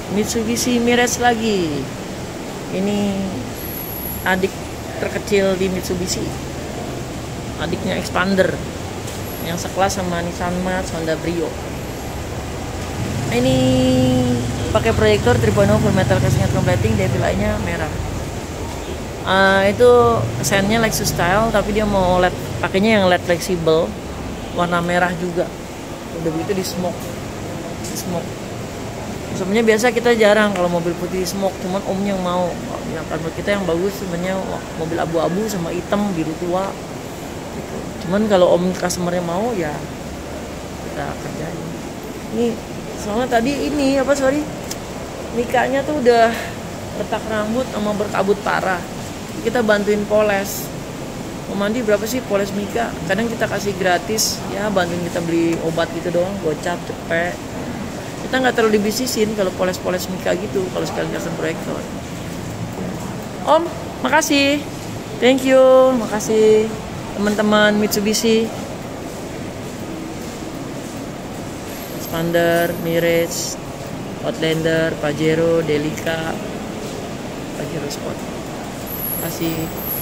Mitsubishi Mirage lagi. Ini adik terkecil di Mitsubishi, adiknya Expander yang sekelas sama Nissan March, Honda Brio. Ini pakai proyektor 3.0 full metal casing completing, devil eye-nya merah. Itu sennya Lexus style, tapi dia mau LED, pakainya yang LED fleksibel warna merah juga. Udah begitu di smoke. Sebenarnya biasa kita jarang kalau mobil putih smoke, cuman om yang mau. Yang kalau kita yang bagus sebenarnya mobil abu-abu sama hitam biru tua gitu. Cuman kalau om customernya mau ya kita kerjain. Ini soalnya tadi Mikanya tuh udah retak rambut sama berkabut parah. Kita bantuin poles. Mau mandi berapa sih poles Mika? Kadang kita kasih gratis, ya bantuin kita beli obat gitu doang, gocap, cepet. Kita nggak terlalu dibisisin kalau poles-poles Mika gitu, kalau sekalian custom proyektor. Om, makasih. Thank you, makasih teman-teman Mitsubishi. Expander, Mirage, Outlander, Pajero, Delica, Pajero Sport. Makasih.